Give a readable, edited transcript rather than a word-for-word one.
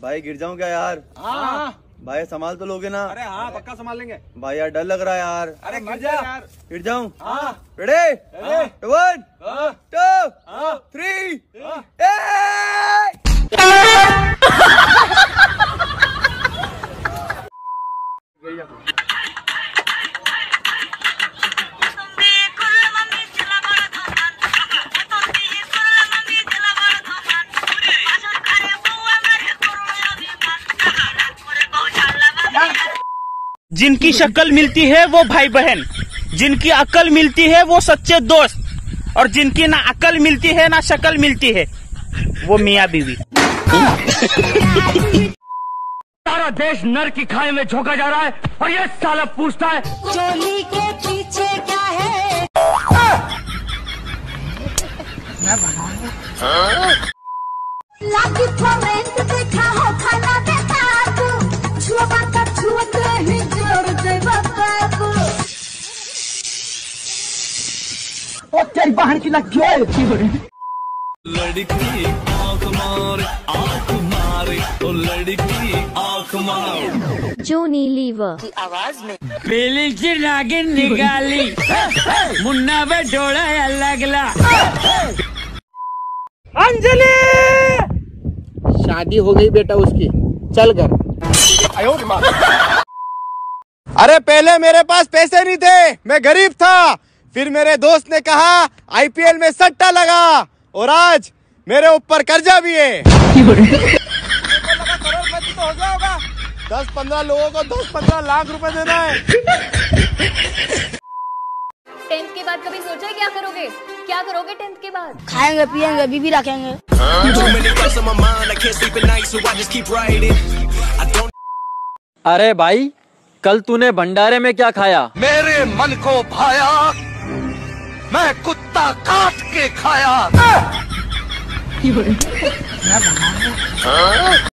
भाई गिर जाऊं क्या यार? हाँ भाई संभाल तो लोगे ना? अरे हाँ पक्का संभाल लेंगे। भाई यार डर लग रहा है यार। अरे गिर जा यार। गिर जाऊं? हाँ रेडी? 1 2 3 जिनकी शक्ल मिलती है वो भाई बहन, जिनकी अकल मिलती है वो सच्चे दोस्त, और जिनकी ना अकल मिलती है ना शक्ल मिलती है वो मियाँ बीवी। सारा देश नर की खाई में झोंका जा रहा है और ये साला पूछता है चोली के पीछे क्या है? लाठी फरेंट देखा हो खाना देता तू छुआ का छुअते ही जोड़ दे बाबू। ओ तेरी बहन की लग लड़की आँख मारे ओ लड़की आँख मारे। जोनी लीवर की आवाज में पीली की नागिन निकाली मुन्ना पे डोड़ा लगला। अंजलि शादी हो गई बेटा उसकी, चल घर। अरे पहले मेरे पास पैसे नहीं थे, मैं गरीब था। फिर मेरे दोस्त ने कहा आईपीएल में सट्टा लगा और आज मेरे ऊपर कर्जा भी है। 10-15 लोगों को 10-15 लाख रुपए देना है। 10th के बाद कभी सोचा है क्या करोगे? क्या करोगे 10th के बाद? खाएंगे पिएंगे बीबी रखेंगे। अरे भाई कल तूने भंडारे में क्या खाया? मेरे मन को भाया, मैं कुत्ता काट के खाया।